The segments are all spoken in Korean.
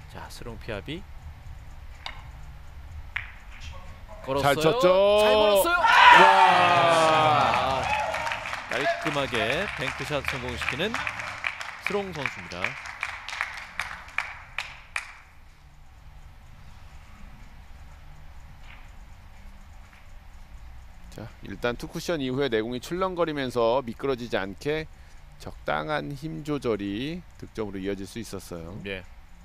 자, 스롱 피아비 걸었어요. 잘 쳤죠. 잘 걸었어요. 와. 깔끔하게 뱅크샷 성공시키는 스롱 선수입니다. 자, 일단 투쿠션 이후에 내공이 출렁거리면서 미끄러지지 않게 적당한 힘 조절이 득점으로 이어질 수 있었어요. 예.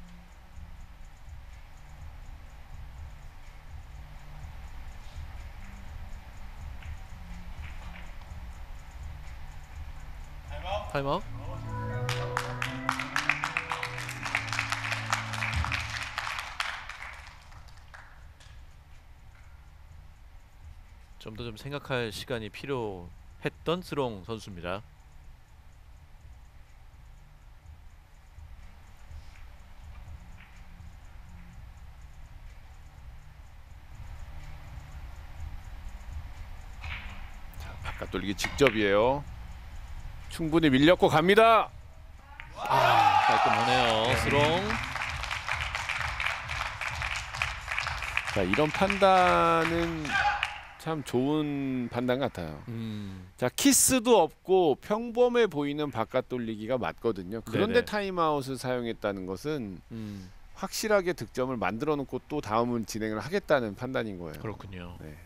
타임아웃. 좀 더 좀 생각할 시간이 필요했던 스롱 선수입니다. 자, 바깥 돌리기 직접이에요. 충분히 밀렸고 갑니다. 깔끔하네요. 스롱. 자, 이런 판단은 참 좋은 판단 같아요. 자, 키스도 없고 평범해 보이는 바깥 돌리기가 맞거든요. 그런데 네네. 타임아웃을 사용했다는 것은 확실하게 득점을 만들어 놓고 또 다음은 진행을 하겠다는 판단인 거예요. 그렇군요. 네.